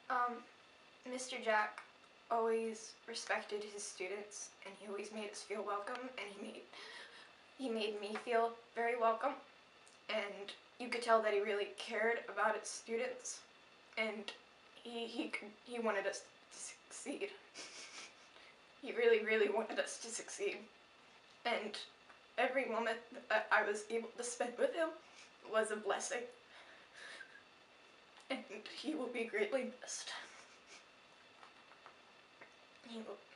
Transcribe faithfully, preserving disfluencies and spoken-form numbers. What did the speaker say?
Um, Mister Jack always respected his students, and he always made us feel welcome, and he made he made me feel very welcome, and you could tell that he really cared about his students, and he he could, he wanted us to succeed. He really, really wanted us to succeed, and every moment that I was able to spend with him was a blessing, and he will be greatly missed. He will